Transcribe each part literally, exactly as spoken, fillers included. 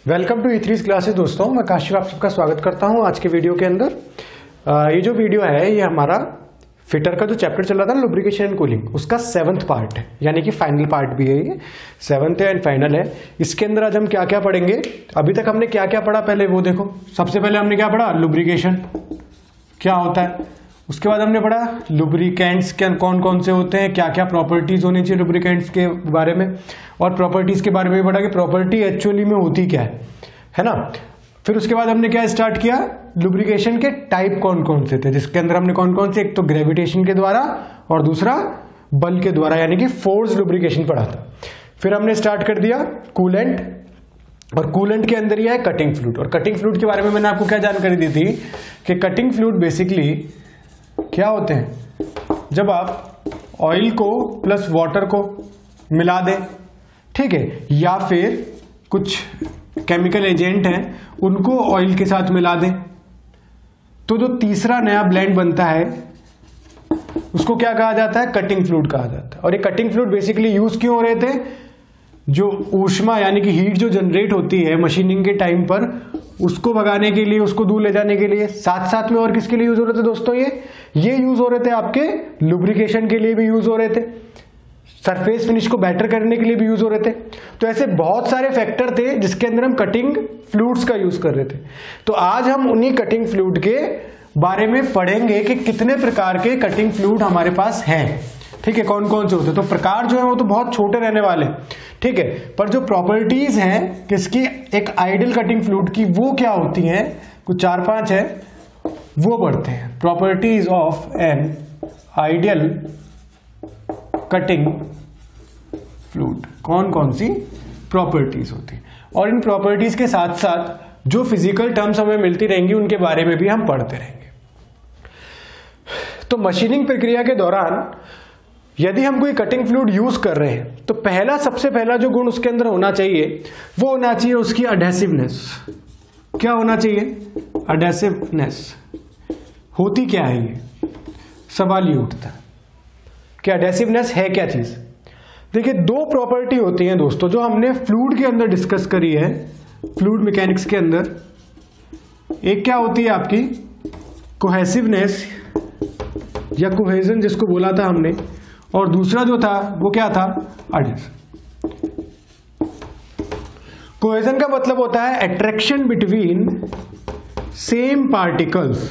Welcome to E three classes. दोस्तों मैं काशिफ आप सबका स्वागत करता हूं आज के वीडियो के अंदर। आ, ये जो वीडियो है ये हमारा फिटर का जो चैप्टर चल रहा था ना, लुब्रिकेशन एंड कूलिंग, उसका सेवंथ पार्ट है, यानी कि फाइनल पार्ट भी है। ये सेवंथ है एंड फाइनल है। इसके अंदर आज हम क्या क्या पढ़ेंगे, अभी तक हमने क्या क्या पढ़ा पहले वो देखो। सबसे पहले हमने क्या पढ़ा, लुब्रिकेशन क्या होता है। उसके बाद हमने पढ़ा लुब्रिकेंट्स के कौन कौन से होते हैं, क्या क्या प्रॉपर्टीज होनी चाहिए लुब्रिकेंट्स के बारे में, और प्रॉपर्टीज के बारे में भी पढ़ा कि प्रॉपर्टी एक्चुअली में होती क्या है, है ना। फिर उसके बाद हमने क्या स्टार्ट किया, लुब्रिकेशन के टाइप कौन कौन से थे, जिसके अंदर हमने कौन कौन से, एक तो ग्रेविटेशन के द्वारा और दूसरा बल के द्वारा, यानी कि फोर्स लुब्रिकेशन पढ़ा था। फिर हमने स्टार्ट कर दिया कूलेंट, और कूलेंट के अंदर ही है कटिंग फ्लूइड। और कटिंग फ्लूइड के बारे में मैंने आपको क्या जानकारी दी थी कि कटिंग फ्लूइड बेसिकली क्या होते हैं, जब आप ऑयल को प्लस वाटर को मिला दें, ठीक है, या फिर कुछ केमिकल एजेंट हैं उनको ऑयल के साथ मिला दें, तो जो तीसरा नया ब्लेंड बनता है उसको क्या कहा जाता है, कटिंग फ्लूइड कहा जाता है। और ये कटिंग फ्लूइड बेसिकली यूज क्यों हो रहे थे, जो ऊष्मा यानी कि हीट जो जनरेट होती है मशीनिंग के टाइम पर, उसको भगाने के लिए, उसको दूर ले जाने के लिए। साथ साथ में और किसके लिए यूज हो रहे थे दोस्तों, ये ये यूज हो रहे थे आपके लुब्रिकेशन के लिए भी यूज हो रहे थे, सरफेस फिनिश को बेटर करने के लिए भी यूज हो रहे थे। तो ऐसे बहुत सारे फैक्टर थे जिसके अंदर हम कटिंग फ्लूइड्स का यूज कर रहे थे। तो आज हम उन्हीं कटिंग फ्लूइड के बारे में पढ़ेंगे कि कितने प्रकार के कटिंग फ्लूइड हमारे पास हैं, ठीक है, कौन कौन से होते हैं। तो प्रकार जो है वो तो बहुत छोटे रहने वाले, ठीक है, पर जो प्रॉपर्टीज हैं किसकी, एक आइडियल कटिंग फ्लूइड की, वो क्या होती हैं, कुछ चार पांच है वो पढ़ते हैं। Properties of an ideal cutting fluid, कौन कौन सी प्रॉपर्टीज होती है, और इन प्रॉपर्टीज के साथ साथ जो फिजिकल टर्म्स हमें मिलती रहेंगी उनके बारे में भी हम पढ़ते रहेंगे। तो मशीनिंग प्रक्रिया के दौरान यदि हम कोई कटिंग फ्लूइड यूज कर रहे हैं तो पहला सबसे पहला जो गुण उसके अंदर होना चाहिए वो होना चाहिए उसकी अडेसिवनेस। क्या होना चाहिए, अडेसिवनेस। होती क्या है, ये सवाल ये उठता है कि अडेसिवनेस है क्या चीज। देखिए दो प्रॉपर्टी होती हैं दोस्तों जो हमने फ्लूइड के अंदर डिस्कस करी है, फ्लूइड मैकेनिक्स के अंदर। एक क्या होती है आपकी कोहेसिवनेस या कोहेजन जिसको बोला था हमने, और दूसरा जो था वो क्या था, अडेसिव। कोहेजन का मतलब होता है अट्रैक्शन बिटवीन सेम पार्टिकल्स।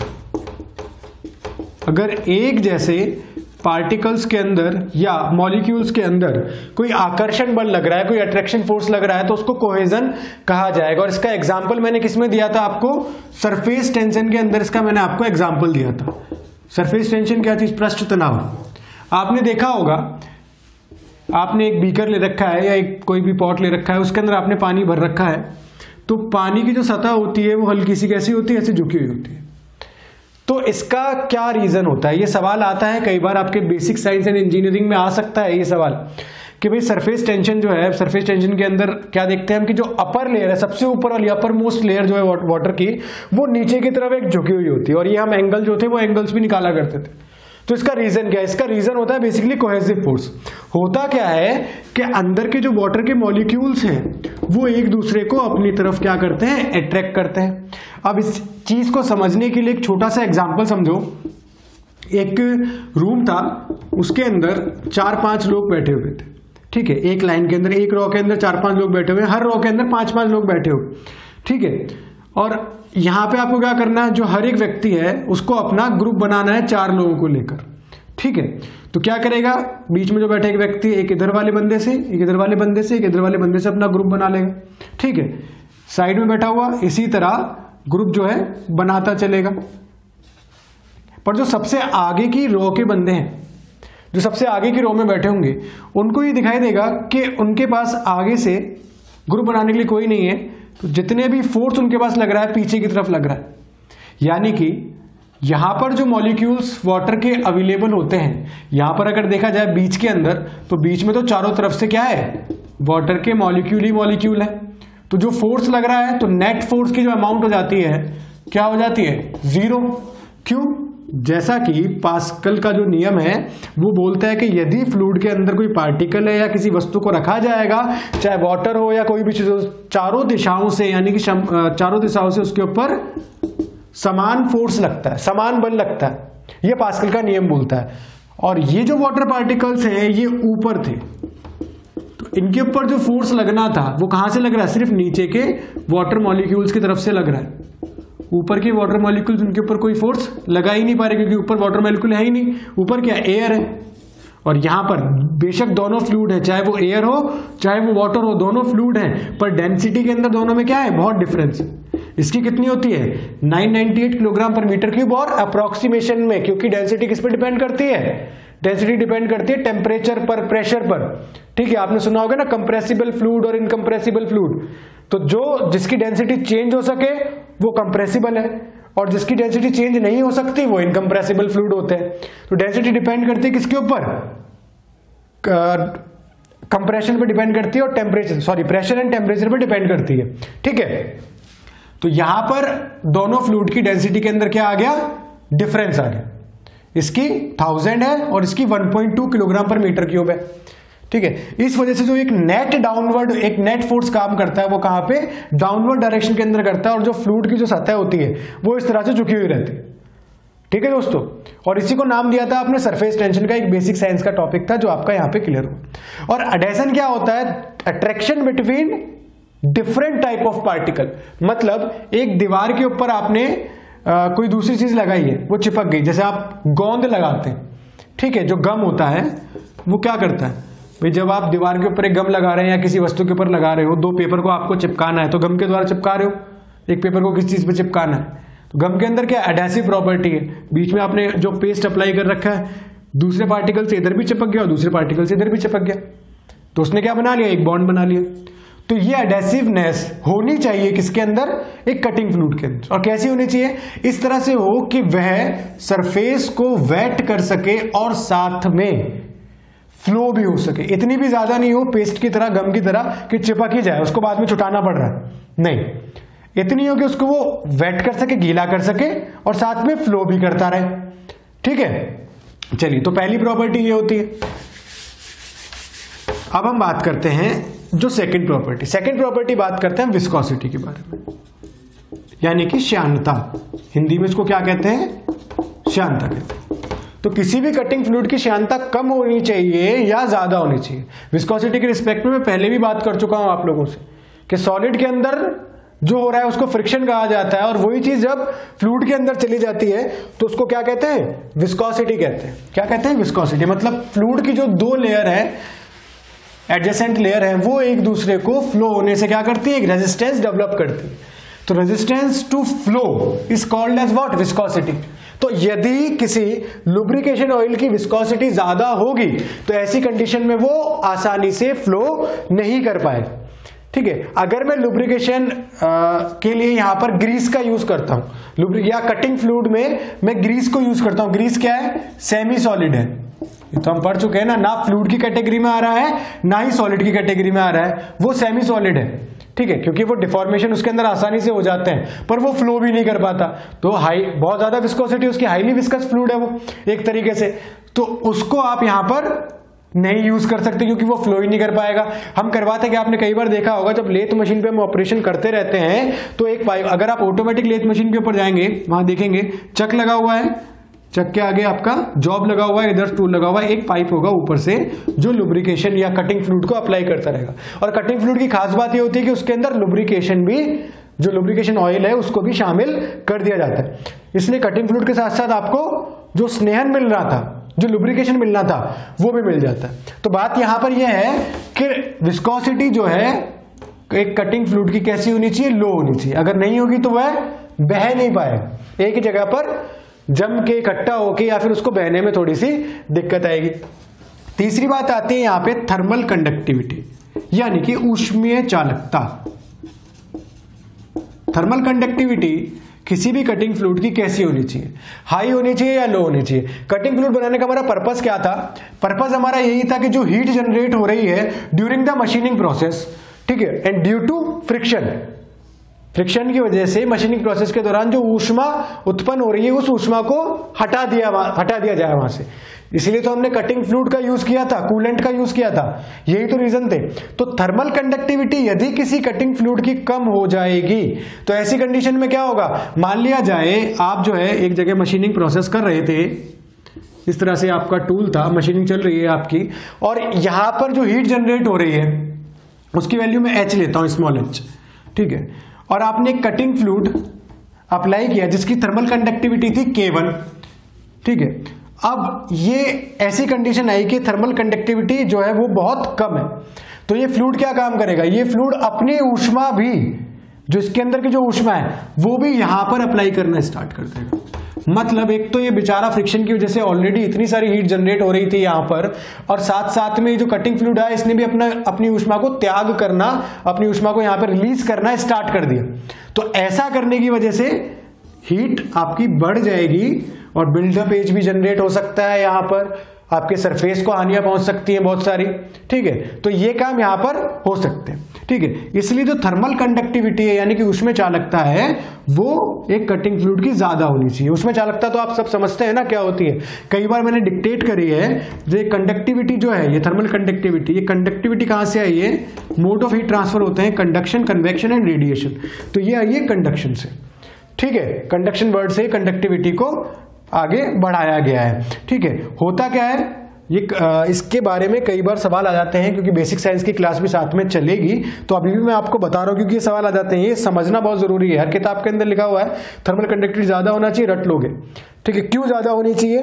अगर एक जैसे पार्टिकल्स के अंदर या मॉलिक्यूल्स के अंदर कोई आकर्षण बल लग रहा है, कोई अट्रैक्शन फोर्स लग रहा है, तो उसको कोहेजन कहा जाएगा। और इसका एग्जांपल मैंने किसमें दिया था आपको, सरफेस टेंशन के अंदर इसका मैंने आपको एग्जांपल दिया था। सरफेस टेंशन क्या चीज, पृष्ठ तनाव। आपने देखा होगा, आपने एक बीकर ले रखा है या एक कोई भी पॉट ले रखा है, उसके अंदर आपने पानी भर रखा है, तो पानी की जो सतह होती है वो हल्की सी कैसी होती है, ऐसे झुकी हुई होती है। तो इसका क्या रीजन होता है, ये सवाल आता है कई बार आपके बेसिक साइंस एंड इंजीनियरिंग में आ सकता है ये सवाल कि भाई सरफेस टेंशन जो है, सरफेस टेंशन के अंदर क्या देखते हैं हम कि जो अपर लेयर है, सबसे ऊपर वाली अपर मोस्ट लेयर जो है वाटर की, वो नीचे की तरफ एक झुकी हुई होती है, और ये हम एंगल जो थे वो एंगल्स भी निकाला करते थे। तो इसका रीजन क्या है, इसका रीजन होता है बेसिकली कोहेसिव फोर्स। होता क्या है कि अंदर के जो वाटर के मॉलिक्यूल्स हैं वो एक दूसरे को अपनी तरफ क्या करते हैं, अट्रैक्ट करते हैं। अब इस चीज को समझने के लिए एक छोटा सा एग्जांपल समझो। एक रूम था, उसके अंदर चार पांच लोग बैठे हुए थे, ठीक है, एक लाइन के अंदर, एक रो के अंदर चार पांच लोग बैठे हुए हैं, हर रो के अंदर पांच पांच लोग बैठे हुए, ठीक है। और यहां पे आपको क्या करना है, जो हर एक व्यक्ति है उसको अपना ग्रुप बनाना है चार लोगों को लेकर, ठीक है। तो क्या करेगा, बीच में जो बैठे एक व्यक्ति, एक इधर वाले बंदे से, एक इधर वाले बंदे से, एक इधर वाले बंदे से अपना ग्रुप बना लेगा, ठीक है। साइड में बैठा हुआ इसी तरह ग्रुप जो है बनाता चलेगा। पर जो सबसे आगे की रो के बंदे हैं, जो सबसे आगे की रो में बैठे होंगे, उनको ये दिखाई देगा कि उनके पास आगे से ग्रुप बनाने के लिए कोई नहीं है, तो जितने भी फोर्स उनके पास लग रहा है पीछे की तरफ लग रहा है। यानी कि यहां पर जो मॉलिक्यूल्स वाटर के अवेलेबल होते हैं, यहां पर अगर देखा जाए बीच के अंदर, तो बीच में तो चारों तरफ से क्या है, वाटर के मॉलिक्यूल ही मॉलिक्यूल है। तो जो फोर्स लग रहा है, तो नेट फोर्स की जो अमाउंट हो जाती है क्या हो जाती है, जीरो। क्यों, जैसा कि पास्कल का जो नियम है वो बोलता है कि यदि फ्लूइड के अंदर कोई पार्टिकल है या किसी वस्तु को रखा जाएगा, चाहे वाटर हो या कोई भी चीज हो, चारों दिशाओं से यानी कि चारों दिशाओं से उसके ऊपर समान फोर्स लगता है, समान बल लगता है, ये पास्कल का नियम बोलता है। और ये जो वाटर पार्टिकल्स हैं ये ऊपर थे, तो इनके ऊपर जो फोर्स लगना था वो कहां से लग रहा है? सिर्फ नीचे के वाटर मॉलिक्यूल्स की तरफ से लग रहा है। ऊपर के वाटर मॉलिक्यूल्स उनके ऊपर कोई फोर्स लगा ही नहीं पा रहे, क्योंकि ऊपर वाटर मॉलिक्यूल है ही नहीं, ऊपर क्या एयर है। और यहां पर बेशक दोनों फ्लूइड है, चाहे वो एयर हो चाहे वो वाटर हो, दोनों फ्लूइड हैं, पर डेंसिटी के अंदर दोनों में क्या है? बहुत डिफरेंस। इसकी कितनी होती है? नौ सौ अट्ठानवे किलोग्राम पर मीटर क्यूब, और अप्रोक्सीमेशन में, क्योंकि डेंसिटी किस पर डिपेंड करती है? डेंसिटी डिपेंड करती है टेम्परेचर पर, प्रेशर पर। ठीक है, आपने सुना होगा ना कंप्रेसिबल फ्लूइड और इनकंप्रेसिबल फ्लूइड। तो जो जिसकी डेंसिटी चेंज हो सके वो कंप्रेसिबल है, और जिसकी डेंसिटी चेंज नहीं हो सकती वो इनकंप्रेसिबल फ्लूइड होते हैं। तो डेंसिटी डिपेंड करती है किसके ऊपर? कंप्रेशन पे डिपेंड करती है, और temperature sorry pressure and temperature पे डिपेंड करती है। ठीक है, तो यहां पर दोनों फ्लूइड की डेंसिटी के अंदर क्या आ गया? डिफरेंस आ गया। इसकी थाउजेंड है और इसकी one point two kilogram per metre cube है। ठीक है, इस वजह से जो एक नेट डाउनवर्ड एक नेट फोर्स काम करता है वो कहां पे? डाउनवर्ड डायरेक्शन के अंदर करता है, और जो फ्लूइड की जो सतह होती है वो इस तरह से झुकी हुई रहती है। ठीक है दोस्तों, और इसी को नाम दिया था आपने सरफेस टेंशन का, एक बेसिक साइंस का टॉपिक था जो आपका यहां पे क्लियर हुआ। और एडेशन क्या होता है? Attraction between different type of particle. मतलब एक दीवार के ऊपर आपने आ, कोई दूसरी चीज लगाई है, वो चिपक गई, जैसे आप गोंद लगाते हैं। ठीक है, जो गम होता है वो क्या करता है भाई? जब आप दीवार के ऊपर एक गम लगा रहे हैं या किसी वस्तु के ऊपर लगा रहे हो, दो पेपर को आपको चिपकाना है, तो गम के द्वारा चिपका रहे हो। एक पेपर को किस चीज पे चिपकाना है, तो गम के अंदर क्या एडेसिव प्रॉपर्टी है। बीच में आपने जो पेस्ट अप्लाई कर रखा है, दूसरे पार्टिकल से इधर भी चिपक गया और दूसरे पार्टिकल से इधर भी चिपक गया, तो उसने क्या बना लिया? एक बॉन्ड बना लिया। तो ये एडेसिवनेस होनी चाहिए किसके अंदर? एक कटिंग फ्लूइड के अंदर। और कैसी होनी चाहिए? इस तरह से हो कि वह सरफेस को वेट कर सके और साथ में फ्लो भी हो सके। इतनी भी ज्यादा नहीं हो पेस्ट की तरह, गम की तरह कि चिपक ही जाए, उसको बाद में छुटाना पड़ रहा है, नहीं। इतनी हो कि उसको वो वेट कर सके, गीला कर सके, और साथ में फ्लो भी करता रहे। ठीक है, चलिए, तो पहली प्रॉपर्टी ये होती है। अब हम बात करते हैं जो सेकंड प्रॉपर्टी सेकंड प्रॉपर्टी बात करते हैं विस्कोसिटी के बारे में, यानी कि श्यानता। हिंदी में इसको क्या कहते हैं? श्यानता कहते हैं। तो किसी भी कटिंग फ्लूइड की श्यानता कम होनी चाहिए या ज्यादा होनी चाहिए। विस्कोसिटी के रिस्पेक्ट में मैं पहले भी बात कर चुका हूं आप लोगों से कि सॉलिड के अंदर जो हो रहा है उसको फ्रिक्शन कहा जाता है, और वही चीज जब फ्लूइड के अंदर चली जाती है तो उसको क्या कहते हैं? विस्कोसिटी कहते हैं। क्या कहते हैं? विस्कोसिटी। मतलब फ्लूइड की जो दो लेयर है, एडजेसेंट लेयर है, वो एक दूसरे को फ्लो होने से क्या करती है? एक रेजिस्टेंस डेवलप करती है। तो resistance to flow is called as what? Viscosity. तो यदि किसी लुब्रिकेशन ऑयल की विस्कोसिटी ज्यादा होगी तो ऐसी कंडीशन में वो आसानी से फ्लो नहीं कर पाएगा। ठीक है, अगर मैं लुब्रिकेशन के लिए यहां पर ग्रीस का यूज करता हूं, या कटिंग फ्लूइड में मैं ग्रीस को यूज करता हूं। ग्रीस क्या है? सेमी सॉलिड है। तो हम पढ़ चुके हैं ना, ना फ्लूइड की कैटेगरी में आ रहा है ना ही सॉलिड की कैटेगरी में आ रहा है, वो सेमी सॉलिड है। ठीक है, क्योंकि वो डिफॉर्मेशन उसके अंदर आसानी से हो जाते हैं, पर वो फ्लो भी नहीं कर पाता। तो हाई बहुत ज्यादा विस्कोसिटी, उसकी हाईली विस्कस फ्लूइड है वो एक तरीके से, तो उसको आप यहां पर नहीं यूज कर सकते क्योंकि वो फ्लो ही नहीं कर पाएगा। हम करवाते कि आपने कई बार देखा होगा, जब लेथ मशीन पे हम ऑपरेशन करते रहते हैं तो एक पाइप, अगर आप ऑटोमेटिक लेथ मशीन के ऊपर जाएंगे वहां देखेंगे चक लगा हुआ है, चक के आगे आपका जॉब लगा हुआ है, इधर टूल लगा हुआ है, एक पाइप होगा ऊपर से जो लुब्रिकेशन या कटिंग फ्लूइड को अप्लाई करता रहेगा। और कटिंग फ्लूइड की खास बात ये होती है कि उसके अंदर लुब्रिकेशन भी, जो लुब्रिकेशन ऑयल है उसको भी शामिल कर दिया जाता है। इसलिए कटिंग फ्लूइड के साथ साथ आपको जो स्नेहन मिल रहा था, जो लुब्रिकेशन मिलना था, वो भी मिल जाता है। तो बात यहां पर यह है कि विस्कोसिटी जो है एक कटिंग फ्लूइड की कैसी होनी चाहिए? लो होनी चाहिए। अगर नहीं होगी तो वह बह नहीं पाएगा, एक ही जगह पर जम के इकट्ठा होके, या फिर उसको बहने में थोड़ी सी दिक्कत आएगी। तीसरी बात आती है यहां पे थर्मल कंडक्टिविटी, यानी कि ऊष्मीय चालकता। थर्मल कंडक्टिविटी किसी भी कटिंग फ्लूइड की कैसी होनी चाहिए? हाई होनी चाहिए या लो होनी चाहिए? कटिंग फ्लूइड बनाने का हमारा पर्पस क्या था? पर्पस हमारा यही था कि जो हीट जनरेट हो रही है ड्यूरिंग द मशीनिंग प्रोसेस, ठीक है, and due to friction, friction की वजह से मशीनिंग प्रोसेस के दौरान जो ऊष्मा उत्पन्न हो रही है उस ऊष्मा को हटा दिया हटा दिया जाए वहां से। इसलिए तो हमने कटिंग फ्लूइड का यूज किया था, कूलेंट का यूज किया था, यही तो रीजन थे। तो थर्मल कंडक्टिविटी यदि किसी कटिंग फ्लूइड की कम हो जाएगी तो ऐसी कंडीशन में क्या होगा, मान लिया जाए आप जो है एक जगह मशीनिंग प्रोसेस कर रहे थे, इस तरह से आपका टूल था, मशीनिंग चल रही है आपकी, और यहां पर जो हीट जनरेट हो रही है उसकी वैल्यू मैं एच लेता हूं, स्मॉल एच, ठीक है, और आपने कटिंग फ्लूइड अप्लाई किया जिसकी थर्मल कंडक्टिविटी थी के वन, ठीक है। अब ये ऐसी कंडीशन आई कि थर्मल कंडक्टिविटी जो है वो बहुत कम है, तो ये फ्लूइड क्या काम करेगा, ये फ्लूइड अपनी ऊष्मा भी, जो इसके अंदर की जो ऊष्मा है वो भी यहां पर अप्लाई करना स्टार्ट कर देगा। मतलब एक तो ये बेचारा फ्रिक्शन की वजह से ऑलरेडी इतनी सारी हीट जनरेट हो रही थी यहां पर, और साथ साथ में जो कटिंग फ्लूइड है इसने भी अपना अपनी ऊष्मा को त्याग करना, अपनी ऊष्मा को यहां पर रिलीज करना स्टार्ट कर दिया। तो ऐसा करने की वजह से हीट आपकी बढ़ जाएगी और बिल्डअप एज भी जनरेट हो सकता है, यहां पर आपके सरफेस को हानियां पहुंच सकती हैं बहुत सारी, ठीक है। तो ये काम यहां पर हो सकते हैं, ठीक है। इसलिए जो थर्मल कंडक्टिविटी है यानी कि उसमें चालकता है वो एक कटिंग फ्लूइड की ज्यादा होनी चाहिए। उसमें चालकता तो आप सब समझते हैं ना क्या होती है, कई बार मैंने डिक्टेट करी है। जो कंडक्टिविटी जो है, ये थर्मल कंडक्टिविटी, ये कंडक्टिविटी कहां से आई है, मोड ऑफ हीट ट्रांसफर होते हैं कंडक्शन, कन्वेक्शन एंड रेडिएशन, तो ये आई है कंडक्शन से, ठीक है। कंडक्शन वर्ड से कंडक्टिविटी को आगे बढ़ाया गया है, ठीक है। होता क्या है, ये इसके बारे में कई बार सवाल आ जाते हैं, क्योंकि बेसिक साइंस की क्लास भी साथ में चलेगी, तो अभी भी मैं आपको बता रहा हूं क्योंकि ये सवाल आ जाते हैं, ये समझना बहुत जरूरी है। हर किताब के अंदर लिखा हुआ है थर्मल कंडक्टिविटी ज्यादा होना चाहिए, रट लोगे, ठीक है। क्यों ज्यादा होनी चाहिए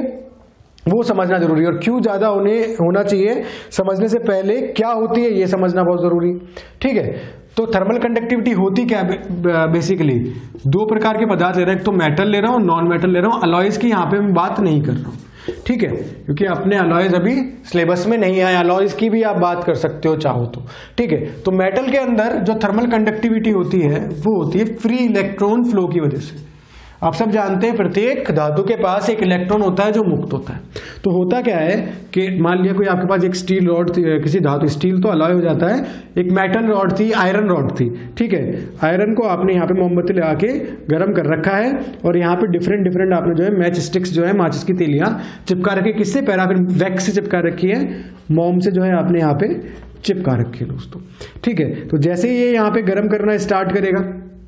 वो समझना जरूरी है, और क्यों ज्यादा होने होना चाहिए समझने से पहले क्या होती है ये समझना बहुत जरूरी, ठीक है। तो थर्मल कंडक्टिविटी होती क्या है, बेसिकली दो प्रकार के पदार्थ ले रहे हैं, एक तो मेटल ले रहा हूं, नॉन मेटल ले रहा हूं। अलॉयज की यहां पे मैं बात नहीं कर रहा हूं, ठीक है, क्योंकि अपने अलॉयज अभी सिलेबस में नहीं आए। अलॉयज की भी आप बात कर सकते हो चाहो तो, ठीक है। तो मेटल के अंदर जो थर्मल कंडक्टिविटी होती है वो होती है फ्री इलेक्ट्रॉन फ्लो की वजह से। आप सब जानते हैं प्रत्येक धातु के पास एक इलेक्ट्रॉन होता है जो मुक्त होता है। तो होता क्या है कि मान लिया कोई आपके पास एक स्टील रॉड थी, किसी धातु, स्टील तो अलॉय हो जाता है, एक मेटल रॉड थी, आयरन रॉड थी, ठीक है। आयरन को आपने यहाँ पे मोमबत्ती लगा के गर्म कर रखा है, और यहाँ पे डिफरेंट डिफरेंट आपने जो है मैच स्टिक्स जो है माचिस की तीलियां चिपका रखी, किससे, पैराफिन वैक्स से चिपका रखी है, मोम से जो है आपने यहाँ पे चिपका रखी है दोस्तों, ठीक है। तो जैसे ही ये यहाँ पे गर्म करना स्टार्ट करेगा,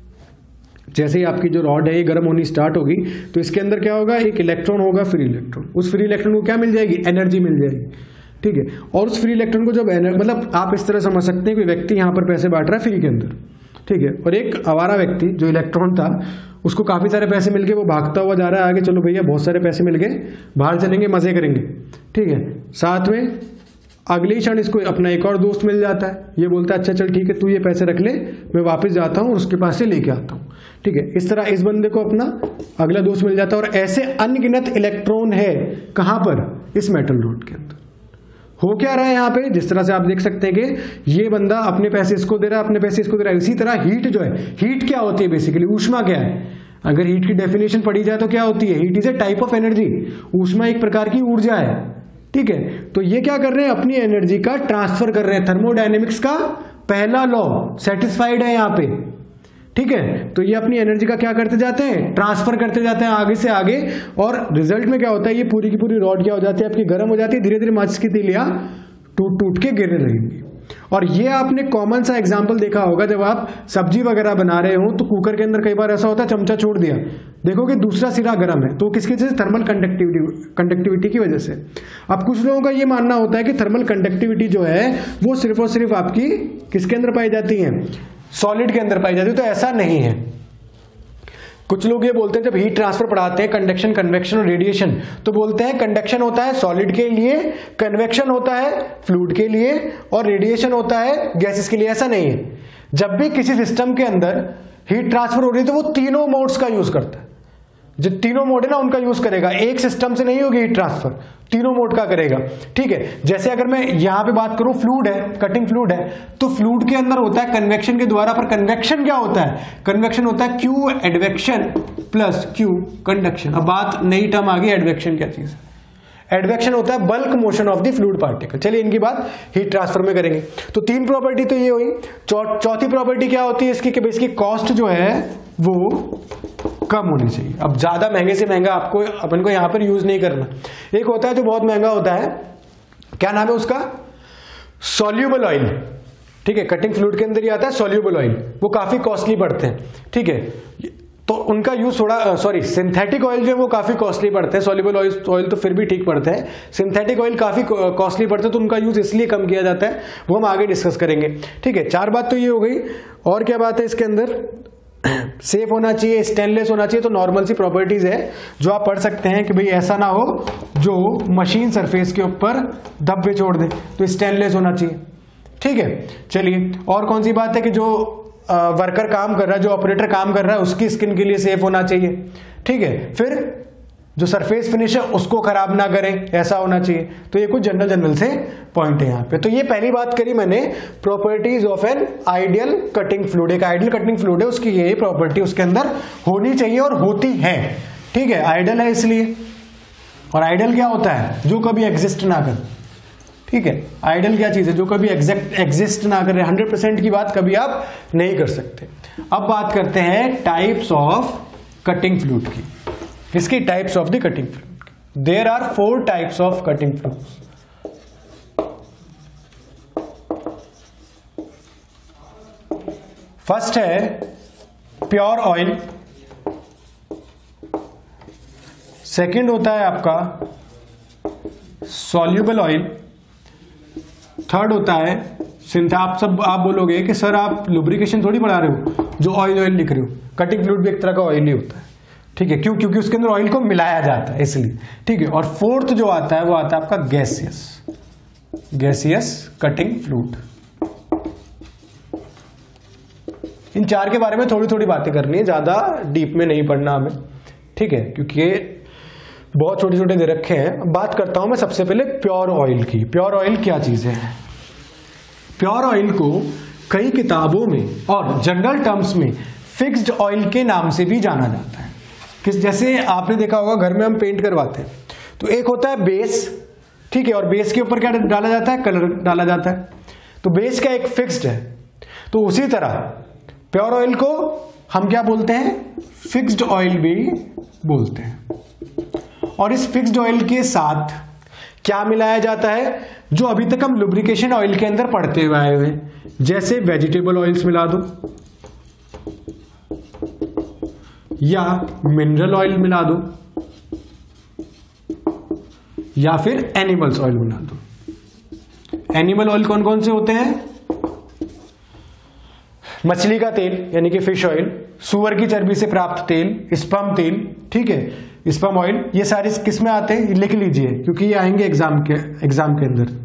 जैसे ही आपकी जो रॉड है ये गर्म होनी स्टार्ट होगी, तो इसके अंदर क्या होगा, एक इलेक्ट्रॉन होगा, फ्री इलेक्ट्रॉन। उस फ्री इलेक्ट्रॉन को क्या मिल जाएगी, एनर्जी मिल जाएगी, ठीक है। और उस फ्री इलेक्ट्रॉन को जब मतलब आप इस तरह समझ सकते हैं, कोई व्यक्ति यहाँ पर पैसे बांट रहा है फ्री के अंदर, ठीक है, और एक आवारा व्यक्ति जो इलेक्ट्रॉन था उसको काफी सारे पैसे मिल गए, वो भागता हुआ जा रहा है आगे, चलो भैया बहुत सारे पैसे मिल गए, बाहर चलेंगे मजे करेंगे, ठीक है। साथ में अगले क्षण इसको अपना एक और दोस्त मिल जाता है, ये बोलता है अच्छा चल ठीक है तू ये पैसे रख ले, मैं वापस जाता हूँ उसके पास से लेके आता हूँ, ठीक है। इस तरह इस बंदे को अपना अगला दोस्त मिल जाता है, और ऐसे अनगिनत इलेक्ट्रॉन है कहां पर, इस मेटल रॉड के अंदर। हो क्या रहा है यहाँ पे, जिस तरह से आप देख सकते हैं कि ये बंदा अपने पैसे इसको दे रहा है, अपने पैसे इसको दे रहा है। इसी तरह हीट जो है, हीट क्या होती है बेसिकली, ऊष्मा क्या है, अगर हीट की डेफिनेशन पढ़ी जाए तो क्या होती है, heat is a type of energy, ऊष्मा एक प्रकार की ऊर्जा है, ठीक है। तो ये क्या कर रहे हैं, अपनी एनर्जी का ट्रांसफर कर रहे हैं, थर्मोडायनेमिक्स का पहला लॉ सेटिस्फाइड है यहाँ पे, ठीक है। तो ये अपनी एनर्जी का क्या करते जाते हैं, ट्रांसफर करते जाते हैं आगे से आगे, और रिजल्ट में क्या होता है, ये पूरी की पूरी रॉड क्या हो जाती है आपकी, गर्म हो जाती है, धीरे धीरे माचिस की तीलियां टूट टूट के गिरने लगेंगी। और ये आपने कॉमन सा एग्जांपल देखा होगा, जब आप सब्जी वगैरह बना रहे हो तो कुकर के अंदर कई बार ऐसा होता है चमचा छोड़ दिया, देखोगे दूसरा सिरा गर्म है, तो किसकी वजह से, थर्मल कंडक्टिविटी कंडक्टिविटी की वजह से। अब कुछ लोगों का ये मानना होता है कि थर्मल कंडक्टिविटी जो है वो सिर्फ और सिर्फ आपकी किसके अंदर पाई जाती है, सॉलिड के अंदर पाई जाती है। तो ऐसा नहीं है। कुछ लोग ये बोलते हैं जब हीट ट्रांसफर पढ़ाते हैं, कंडक्शन, कन्वेक्शन और रेडिएशन, तो बोलते हैं कंडक्शन होता है सॉलिड के लिए, कन्वेक्शन होता है फ्लूइड के लिए, और रेडिएशन होता है गैसेस के लिए। ऐसा नहीं है। जब भी किसी सिस्टम के अंदर हीट ट्रांसफर हो रही है तो वो तीनों मोड्स का यूज करता है, जो तीनों मोड है ना उनका यूज करेगा। एक सिस्टम से नहीं होगी हीट ट्रांसफर, तीनों मोड का करेगा, ठीक है। जैसे अगर मैं यहां पे बात करूं, फ्लूइड है, कटिंग फ्लूइड है, तो फ्लूइड के अंदर होता है कन्वेक्शन के द्वारा, पर कन्वेक्शन क्या होता है, कन्वेक्शन होता है Q advection plus Q conduction. अब बात नई टर्म आ गई, एडवेक्शन क्या चीज है। एडवेक्शन होता है bulk motion of the fluid particle. चलिए इनकी बात हीट ट्रांसफर में करेंगे। तो तीन प्रॉपर्टी तो ये हुई। चौ, चौथी प्रॉपर्टी क्या होती है इसकी कि इसकी कॉस्ट जो है वो कम होनी चाहिए। अब ज्यादा महंगे से महंगा आपको अपन को यहां पर यूज नहीं करना। एक होता है जो बहुत महंगा होता है, क्या नाम है उसका, सॉल्यूबल ऑयल। ठीक है, कटिंग फ्लूइड के अंदर ही आता है सॉल्यूबल ऑयल, वो काफी कॉस्टली पड़ते हैं। ठीक है, तो उनका यूज थोड़ा, सॉरी सिंथेटिक ऑयल जो है वो काफी कॉस्टली पड़ते हैं। सॉल्युबल ऑयल ऑयल तो फिर भी ठीक पड़ते हैं, सिंथेटिक ऑयल काफी कॉस्टली पड़ते हैं, तो उनका यूज इसलिए कम किया जाता है, वो हम आगे डिस्कस करेंगे। ठीक है, चार बात तो ये हो गई। और क्या बात है इसके अंदर, सेफ होना चाहिए, स्टेनलेस होना चाहिए। तो नॉर्मल सी प्रॉपर्टीज है जो आप पढ़ सकते हैं कि भाई ऐसा ना हो जो मशीन सरफेस के ऊपर धब्बे छोड़ दे, तो स्टेनलेस होना चाहिए। ठीक है, चलिए और कौन सी बात है कि जो वर्कर काम कर रहा है, जो ऑपरेटर काम कर रहा है, उसकी स्किन के लिए सेफ होना चाहिए। ठीक है, फिर जो सरफेस फिनिश है उसको खराब ना करें, ऐसा होना चाहिए। तो ये कुछ जनरल जनरल से पॉइंट है यहाँ पे। तो ये पहली बात करी मैंने, properties of an ideal cutting fluid. एक आइडियल कटिंग फ्लूइड है, उसकी ये प्रॉपर्टी उसके अंदर होनी चाहिए और होती है। ठीक है, आइडियल है इसलिए। और आइडियल क्या होता है, जो कभी एग्जिस्ट ना करे। ठीक है, आइडियल क्या चीज है, जो कभी एग्जैक्ट एग्जिस्ट ना करे, हंड्रेड परसेंट की बात कभी आप नहीं कर सकते। अब बात करते हैं टाइप्स ऑफ कटिंग फ्लूइड की। किसकी, types of the cutting fluid. There are four types of cutting fluids. First है प्योर ऑयल, सेकंड होता है आपका सॉल्युबल ऑयल, थर्ड होता है सिंथ। आप सब आप बोलोगे कि सर आप लुब्रिकेशन थोड़ी पढ़ा रहे हो जो ऑयल ऑयल लिख रहे हो, कटिंग फ्लूइड भी एक तरह का ऑयल ही होता है। ठीक है, क्यों, क्योंकि उसके अंदर ऑयल को मिलाया जाता है इसलिए। ठीक है, और फोर्थ जो आता है वो आता है आपका गैसियस, गैसियस कटिंग फ्लूइड। इन चार के बारे में थोड़ी थोड़ी बातें करनी है, ज्यादा डीप में नहीं पढ़ना हमें। ठीक है, क्योंकि ये बहुत छोटे छोटे दे रखे हैं। बात करता हूं मैं सबसे पहले प्योर ऑयल की। प्योर ऑयल क्या चीज है, प्योर ऑयल को कई किताबों में और जनरल टर्म्स में फिक्स्ड ऑयल के नाम से भी जाना जाता है। किस, जैसे आपने देखा होगा घर में हम पेंट करवाते हैं तो एक होता है बेस। ठीक है, और बेस के ऊपर क्या डाला जाता है, कलर डाला जाता है। तो बेस का एक फिक्स्ड है, तो उसी तरह प्योर ऑयल को हम क्या बोलते हैं, फिक्स्ड ऑयल भी बोलते हैं। और इस फिक्स्ड ऑयल के साथ क्या मिलाया जाता है, जो अभी तक हम लुब्रिकेशन ऑयल के अंदर पढ़ते हुए आए हुए, जैसे वेजिटेबल ऑयल्स मिला दो, या मिनरल ऑयल मिला दो, या फिर एनिमल्स ऑयल मिला दो। एनिमल ऑयल कौन कौन से होते हैं, मछली का तेल यानी कि फिश ऑयल, सुअर की चर्बी से प्राप्त तेल, स्पर्म तेल। ठीक है, स्पर्म ऑयल, ये सारे किस में आते हैं, लिख लीजिए क्योंकि ये आएंगे एग्जाम के एग्जाम के अंदर।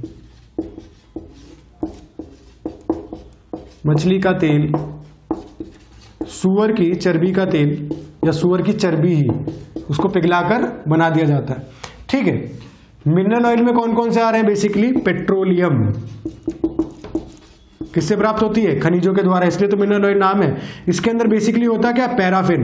मछली का तेल, सुअर की चर्बी का तेल या सुअर की चर्बी ही उसको पिघलाकर बना दिया जाता है। ठीक है, मिनरल ऑयल में कौन कौन से आ रहे हैं, बेसिकली पेट्रोलियम। किससे प्राप्त होती है, खनिजों के द्वारा, इसलिए तो मिनरल ऑयल नाम है। इसके अंदर बेसिकली होता है क्या, पैराफिन।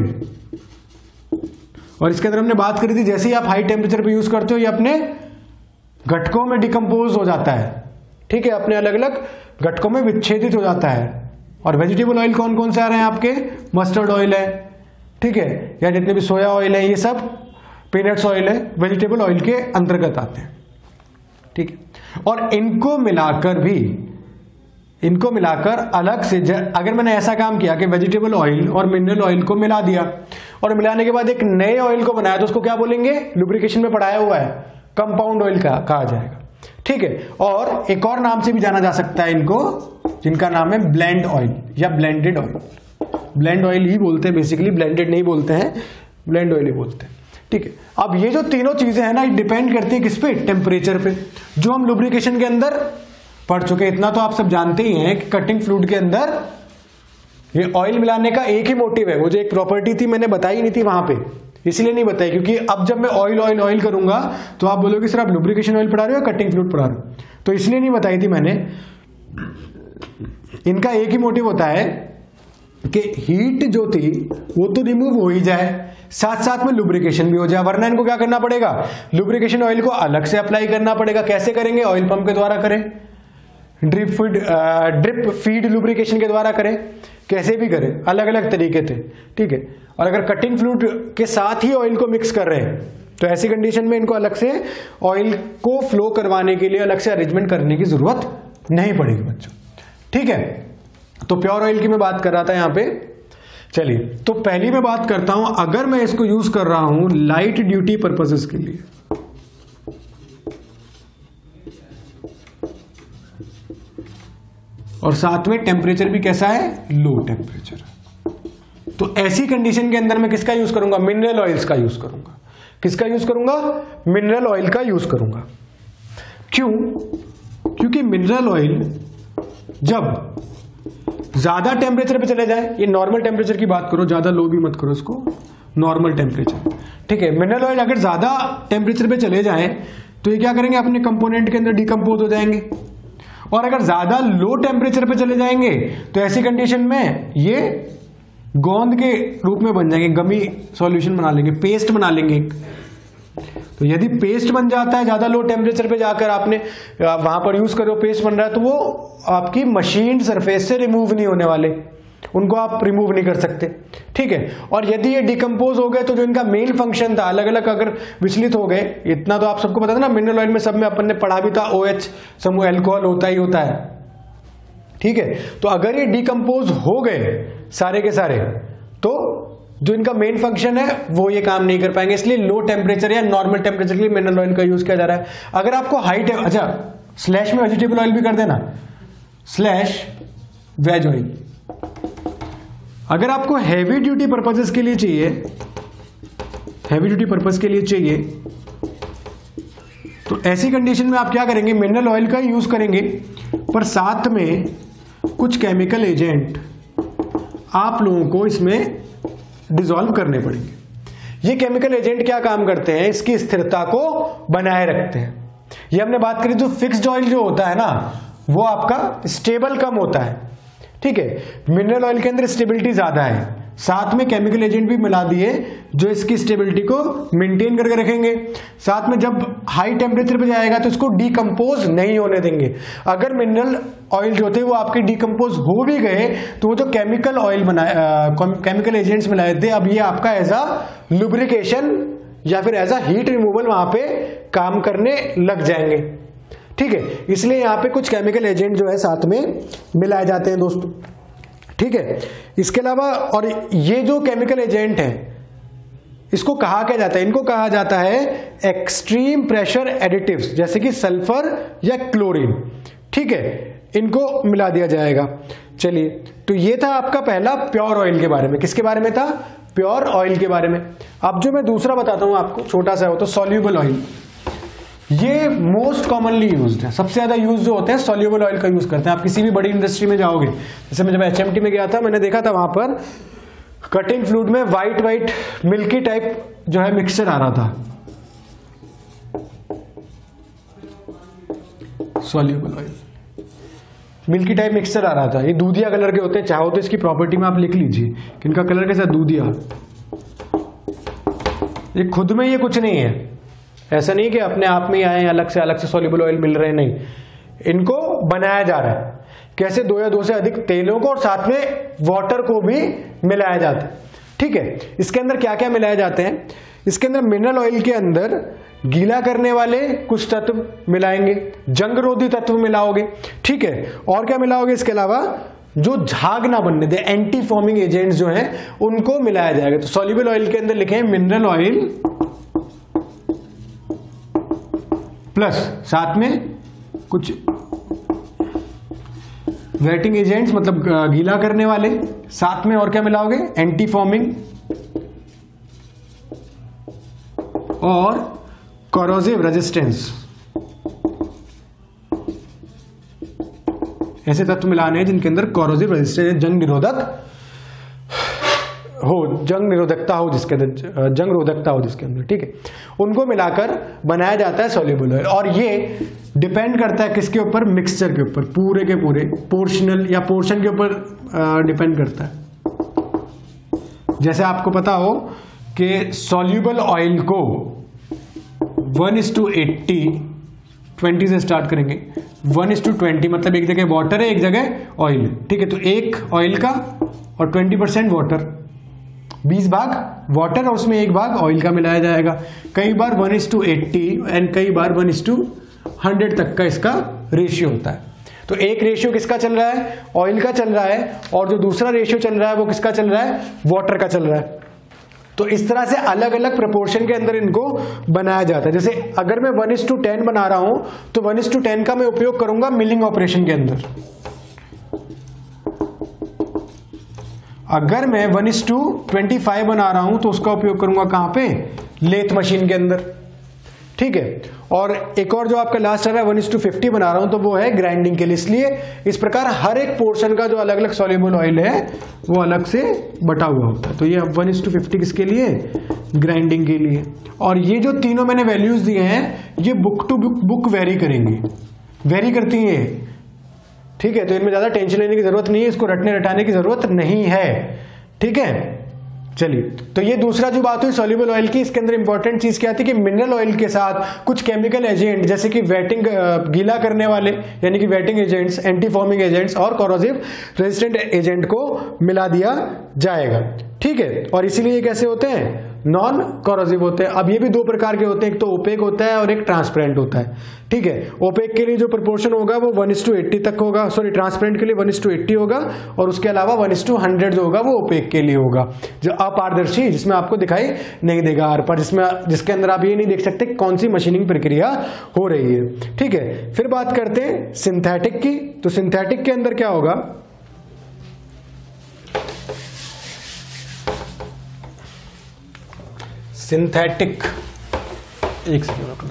और इसके अंदर हमने बात करी थी, जैसे ही आप हाई टेम्परेचर पे यूज करते हो ये अपने घटकों में डिकम्पोज हो जाता है। ठीक है, अपने अलग अलग घटकों में विच्छेदित हो जाता है। और वेजिटेबल ऑयल कौन कौन से आ रहे हैं आपके, मस्टर्ड ऑयल है। ठीक है, या जितने भी सोया ऑयल है, ये सब पीनट्स ऑयल है, वेजिटेबल ऑयल के अंतर्गत आते हैं। ठीक है, और इनको मिलाकर भी इनको मिलाकर अलग से, अगर मैंने ऐसा काम किया कि वेजिटेबल ऑयल और मिनरल ऑयल को मिला दिया और मिलाने के बाद एक नए ऑयल को बनाया, तो उसको क्या बोलेंगे, लुब्रिकेशन में पढ़ाया हुआ है, कंपाउंड ऑयल का कहा जाएगा। ठीक है, और एक और नाम से भी जाना जा सकता है इनको, जिनका नाम है ब्लेंड ऑयल या ब्लेंडेड ऑयल। ब्लेंड ऑयल ही बोलते हैं बेसिकली, ब्लेंडेड नहीं बोलते हैं, ब्लेंड ऑयल ही बोलते हैं। ठीक है, अब ये जो तीनों चीजें हैं ना, ये डिपेंड करती है किस पे, टेम्परेचर पे, जो हम लुब्रिकेशन के अंदर पढ़ चुके। इतना तो आप सब जानते ही हैं कि कटिंग फ्लूइड के अंदर ये ऑयल मिलाने का एक ही मोटिव है। वो जो एक प्रॉपर्टी थी मैंने बताई नहीं थी वहां पे, इसलिए नहीं बताई, क्योंकि अब जब मैं ऑयल ऑयल ऑयल करूंगा तो आप बोलोगे सर आप लुब्रिकेशन ऑयल पढ़ा रहे हो या कटिंग फ्लूइड पढ़ा रहे हो, तो इसलिए नहीं बताई थी मैंने। इनका एक ही मोटिव होता है कि हीट जो थी वो तो रिमूव हो ही जाए, साथ साथ में लुब्रिकेशन भी हो जाए, वरना इनको क्या करना पड़ेगा, लुब्रिकेशन ऑयल को अलग से अप्लाई करना पड़ेगा। कैसे करेंगे, ऑयल पंप के द्वारा करें, drip feed drip feed lubrication के द्वारा करें, कैसे भी करें, अलग अलग तरीके थे, ठीक है। और अगर कटिंग फ्लूइड के साथ ही ऑयल को मिक्स कर रहे हैं तो ऐसी कंडीशन में इनको अलग से ऑयल को फ्लो करवाने के लिए अलग से अरेंजमेंट करने की जरूरत नहीं पड़ेगी बच्चों, ठीक है। तो प्योर ऑयल की मैं बात कर रहा था यहां पे। चलिए, तो पहली मैं बात करता हूं, अगर मैं इसको यूज कर रहा हूं लाइट ड्यूटी पर्पसेस के लिए, और साथ में टेम्परेचर भी कैसा है, लो टेम्परेचर, तो ऐसी कंडीशन के अंदर मैं किसका यूज करूंगा, मिनरल ऑयल्स का यूज करूंगा। किसका यूज करूंगा, मिनरल ऑयल का यूज करूंगा। क्यों, क्योंकि मिनरल ऑयल जब ज्यादा टेम्परेचर पे चले जाए, ये नॉर्मल टेम्परेचर की बात करो, ज्यादा लो भी मत करो इसको, नॉर्मल टेम्परेचर, ठीक है। मिनरल ऑयल अगर ज्यादा टेम्परेचर पे चले जाएं तो ये क्या करेंगे, अपने कंपोनेंट के अंदर डिकम्पोज हो जाएंगे। और अगर ज्यादा लो टेम्परेचर पे चले जाएंगे तो ऐसी कंडीशन में ये गोंद के रूप में बन जाएंगे, गमी सॉल्यूशन बना लेंगे, पेस्ट बना लेंगे। तो यदि पेस्ट बन जाता है ज्यादा लो टेम्परेचर पे जाकर, आपने वहां पर यूज करो, पेस्ट बन रहा है, तो वो आपकी मशीन सरफेस से रिमूव नहीं होने वाले, उनको आप रिमूव नहीं कर सकते, ठीक है। और यदि ये डिकम्पोज हो गए तो जो इनका मेन फंक्शन था, अलग अलग अगर विचलित हो गए, इतना तो आप सबको पता था ना, मिनरल ऑयल में सब में अपन ने पढ़ा भी था, ओ एच समूह एल्कोहल होता ही होता है, ठीक है। तो अगर ये डिकम्पोज हो गए सारे के सारे, तो जो इनका मेन फंक्शन है वो ये काम नहीं कर पाएंगे, इसलिए लो टेम्परेचर या नॉर्मल टेम्परेचर के लिए मिनरल ऑयल का यूज किया जा रहा है। अगर आपको हाई टेम अच्छा स्लैश में वेजिटेबल ऑयल भी कर देना, स्लैश वेज ऑयल। अगर आपको हैवी ड्यूटी पर्पसेस के लिए चाहिए, हैवी ड्यूटी पर्पस के लिए चाहिए, तो ऐसी कंडीशन में आप क्या करेंगे, मिनरल ऑयल का यूज करेंगे, पर साथ में कुछ केमिकल एजेंट आप लोगों को इसमें डिसॉल्व करने पड़ेंगे। ये केमिकल एजेंट क्या काम करते हैं, इसकी स्थिरता को बनाए रखते हैं। ये हमने बात करी, जो फिक्स्ड ऑयल जो होता है ना, वो आपका स्टेबल कम होता है, ठीक है। मिनरल ऑयल के अंदर स्टेबिलिटी ज्यादा है, साथ में केमिकल एजेंट भी मिला दिए जो इसकी स्टेबिलिटी को मेंटेन करके रखेंगे। साथ में जब हाई टेम्परेचर पे जाएगा तो इसको डीकंपोज नहीं होने देंगे। अगर मिनरल ऑयल जो थे वो आपके डीकंपोज हो भी गए तो वो जो केमिकल ऑयल बनाए, केमिकल एजेंट्स मिलाए थे, अब ये आपका एज अ लुब्रिकेशन या फिर एज अ हीट रिमूवल वहां पे काम करने लग जाएंगे, ठीक है। इसलिए यहां पे कुछ केमिकल एजेंट जो है साथ में मिलाए जाते हैं दोस्तों, ठीक है। इसके अलावा और ये जो केमिकल एजेंट है, इसको कहा क्या जाता है, इनको कहा जाता है एक्सट्रीम प्रेशर एडिटिव्स, जैसे कि सल्फर या क्लोरीन, ठीक है, इनको मिला दिया जाएगा। चलिए, तो ये था आपका पहला प्योर ऑयल के बारे में। किसके बारे में था, प्योर ऑयल के बारे में। अब जो मैं दूसरा बताता हूं आपको, छोटा सा हो तो सॉल्यूबल ऑयल, ये मोस्ट कॉमनली यूज्ड है, सबसे ज्यादा यूज जो होते हैं सॉल्यूबल ऑयल का यूज करते हैं। आप किसी भी बड़ी इंडस्ट्री में जाओगे, जैसे मैं जब एचएमटी में गया था, मैंने देखा था वहां पर कटिंग फ्लूइड में व्हाइट व्हाइट मिल्की टाइप जो है मिक्सचर आ रहा था, soluble oil milky type mixture आ रहा था। ये दूधिया कलर के होते हैं, चाहो तो इसकी प्रॉपर्टी में आप लिख लीजिए कि इनका कलर कैसा, दूधिया। ये खुद में ये कुछ नहीं है, ऐसा नहीं कि अपने आप में ही आए अलग से अलग से सॉल्युबल ऑयल मिल रहे हैं, नहीं, इनको बनाया जा रहा है। कैसे, दो या दो से अधिक तेलों को और साथ में वाटर को भी मिलाया जाता है, ठीक है। इसके अंदर क्या क्या मिलाए जाते हैं, इसके अंदर मिनरल ऑयल के अंदर गीला करने वाले कुछ तत्व मिलाएंगे, जंग रोधी तत्व मिलाओगे, ठीक है। और क्या मिलाओगे इसके अलावा, जो झाग ना बनने दे, एंटी फॉर्मिंग एजेंट्स जो हैं उनको मिलाया जाएगा। तो सॉल्युबल ऑयल के अंदर लिखे हैं मिनरल ऑयल प्लस साथ में कुछ वेटिंग एजेंट्स, मतलब गीला करने वाले, साथ में और क्या मिलाओगे, एंटी फॉर्मिंग और कोरोसिव रेजिस्टेंस, ऐसे तत्व मिलाने हैं जिनके अंदर कोरोसिव रेजिस्टेंस, जंग निरोधक हो, जंग निरोधकता हो, जिसके अंदर जंग रोधकता हो जिसके अंदर, ठीक है, उनको मिलाकर बनाया जाता है सॉल्युबल ऑयल। और ये डिपेंड करता है किसके ऊपर, मिक्सचर के ऊपर, पूरे के पूरे पोर्शनल या पोर्शन के ऊपर डिपेंड करता है। जैसे आपको पता हो कि सॉल्यूबल ऑयल को one is to eighty, twenty से स्टार्ट करेंगे, वन इज टू ट्वेंटी, मतलब एक जगह वाटर है एक जगह ऑयल है, ठीक है। तो एक ऑयल का और ट्वेंटी परसेंट वाटर, बीस भाग वाटर और उसमें एक भाग ऑयल का मिलाया जाएगा। कई बार one is to eighty and कई बार वन इज टू हंड्रेड तक का इसका रेशियो होता है। तो एक रेशियो किसका चल रहा है, ऑयल का चल रहा है, और जो दूसरा रेशियो चल रहा है वो किसका चल रहा है, वाटर का चल रहा है। तो इस तरह से अलग अलग प्रोपोर्शन के अंदर इनको बनाया जाता है। जैसे अगर मैं वन इज टू टेन बना रहा हूं तो वन इज टू टेन का मैं उपयोग करूंगा मिलिंग ऑपरेशन के अंदर। अगर मैं one is to twenty five बना रहा हूं तो उसका उपयोग करूंगा कहां पे, लेथ मशीन के अंदर, ठीक है। और एक और जो आपका लास्ट है वन इज टू फिफ्टी बना रहा हूं तो वो है ग्राइंडिंग के लिए। इसलिए इस प्रकार हर एक पोर्शन का जो अलग अलग सॉल्युबल ऑयल है वो अलग से बटा हुआ होता है। तो ये वन इज टू फिफ्टी किसके लिए, ग्राइंडिंग के लिए। और ये जो तीनों मैंने वैल्यूज दिए हैं ये book to book book vary करेंगी, वेरी करती हैं, ठीक है। तो इनमें ज्यादा टेंशन लेने की जरूरत नहीं है, इसको रटने रटाने की जरूरत नहीं है, ठीक है। चलिए, तो ये दूसरा जो बात हुई सॉल्युबल ऑयल की, इसके अंदर इंपॉर्टेंट चीज क्या थी कि मिनरल ऑयल के साथ कुछ केमिकल एजेंट जैसे कि वेटिंग, गीला करने वाले यानी कि wetting agents, anti forming agents और कोरोसिव रेजिस्टेंट एजेंट को मिला दिया जाएगा, ठीक है। और इसीलिए ये कैसे होते हैं, नॉन कोरोसिव होते हैं। अब ये भी दो प्रकार के होते हैं, एक तो ओपेक होता है और एक ट्रांसपेरेंट होता है, ठीक है। ओपेक के लिए जो प्रोपोर्शन होगा वो वन इज टू एट्टी तक होगा, सॉरी ट्रांसपेरेंट के लिए वन इज टू एट्टी होगा, और उसके अलावा वन इज टू हंड्रेड जो होगा वो ओपेक के लिए होगा, जो अपारदर्शी, जिसमें आपको दिखाई नहीं देगा आर पर, जिसमें जिसके अंदर आप ये नहीं देख सकते कौन सी मशीनिंग प्रक्रिया हो रही है, ठीक है। फिर बात करते हैं सिंथेटिक की। तो सिंथेटिक के अंदर क्या होगा, सिंथेटिक, एक सेकंड रुकना,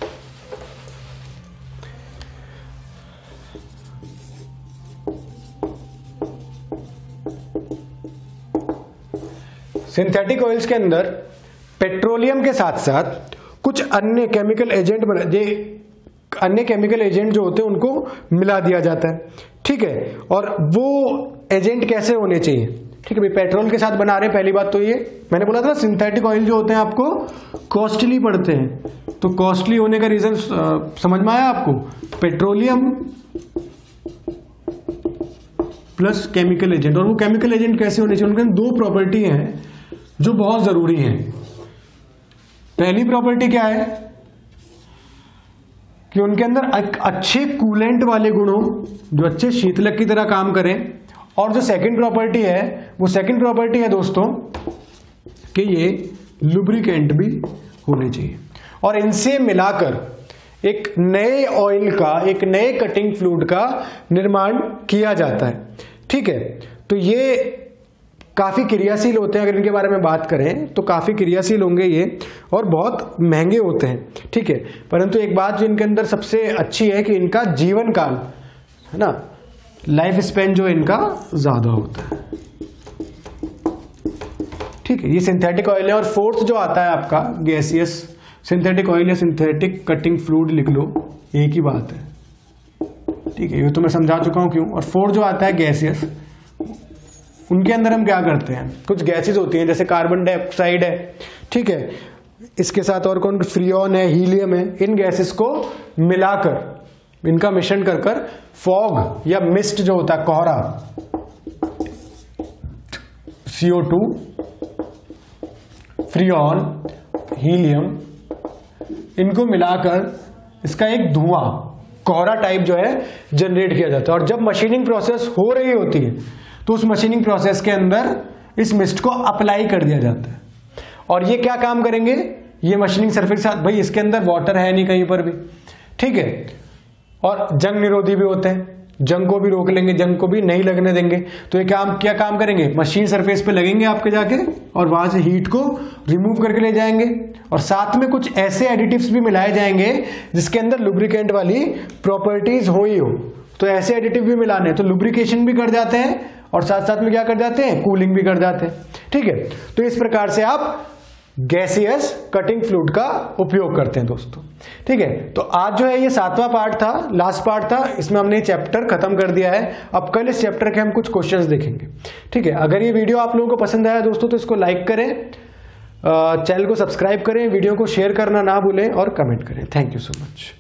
सिंथेटिक ऑयल्स के अंदर पेट्रोलियम के साथ साथ कुछ अन्य केमिकल एजेंट बना, ये अन्य केमिकल एजेंट जो होते हैं उनको मिला दिया जाता है, ठीक है। और वो एजेंट कैसे होने चाहिए, ठीक है भाई, पेट्रोल के साथ बना रहे हैं, पहली बात तो ये मैंने बोला था सिंथेटिक ऑयल जो होते हैं आपको कॉस्टली पड़ते हैं। तो कॉस्टली होने का रीजन समझ में आया आपको, पेट्रोलियम प्लस केमिकल एजेंट। और वो केमिकल एजेंट कैसे होने चाहिए, उनके दो प्रॉपर्टी हैं जो बहुत जरूरी हैं। पहली प्रॉपर्टी क्या है कि उनके अंदर अच्छे कूलेंट वाले गुण हो, जो अच्छे शीतलक की तरह काम करें। और जो सेकंड प्रॉपर्टी है वो सेकंड प्रॉपर्टी है दोस्तों कि ये लुब्रिकेंट भी होने चाहिए। और इनसे मिलाकर एक नए ऑयल का, एक नए कटिंग फ्लूइड का निर्माण किया जाता है, ठीक है। तो ये काफी क्रियाशील होते हैं, अगर इनके बारे में बात करें तो काफी क्रियाशील होंगे ये, और बहुत महंगे होते हैं, ठीक है। परंतु एक बात जो इनके अंदर सबसे अच्छी है कि इनका जीवन काल है ना, लाइफ स्पेन जो इनका ज्यादा होता है, ठीक है। ये सिंथेटिक ऑयल है। और फोर्थ जो आता है आपका गैसियस, सिंथेटिक ऑयल या सिंथेटिक कटिंग फ्लूइड लिख लो, एक ही बात है, ठीक है। ये तो मैं समझा चुका हूं क्यों। और फोर्थ जो आता है गैसियस, उनके अंदर हम क्या करते हैं, कुछ गैसेस होती हैं जैसे कार्बन डाइऑक्साइड है, ठीक है, इसके साथ और कौन, फ्रियोन है, हीलियम है, इन गैसेस को मिलाकर, इनका मिश्रण कर कर फॉग या मिस्ट जो होता है, कोहरा, C O two, freon, helium, इनको मिलाकर इसका एक धुआं, कोहरा टाइप जो है जनरेट किया जाता है। और जब मशीनिंग प्रोसेस हो रही होती है तो उस मशीनिंग प्रोसेस के अंदर इस मिस्ट को अप्लाई कर दिया जाता है। और ये क्या काम करेंगे, ये मशीनिंग सरफेस, भाई इसके अंदर वाटर है नहीं कहीं पर भी, ठीक है। और जंग निरोधी भी होते हैं, जंग को भी रोक लेंगे, जंग को भी नहीं लगने देंगे। तो ये काम क्या काम करेंगे, मशीन सरफेस पे लगेंगे आपके जाके, और वहां से हीट को रिमूव करके ले जाएंगे। और साथ में कुछ ऐसे एडिटिव्स भी मिलाए जाएंगे जिसके अंदर लुब्रिकेंट वाली प्रॉपर्टीज हो ही हो, तो ऐसे एडिटिव भी मिलाने, तो लुब्रिकेशन भी कर जाते हैं और साथ साथ में क्या कर जाते हैं, कूलिंग भी कर जाते हैं, ठीक है। तो इस प्रकार से आप गैसियस कटिंग फ्लूइड का उपयोग करते हैं दोस्तों। ठीक है, तो आज जो है ये सातवां पार्ट था, लास्ट पार्ट था, इसमें हमने चैप्टर खत्म कर दिया है। अब कल इस चैप्टर के हम कुछ क्वेश्चंस देखेंगे। ठीक है, अगर ये वीडियो आप लोगों को पसंद आया दोस्तों तो इसको लाइक करें, चैनल को सब्सक्राइब करें, वीडियो को शेयर करना ना भूलें और कमेंट करें। Thank you so much.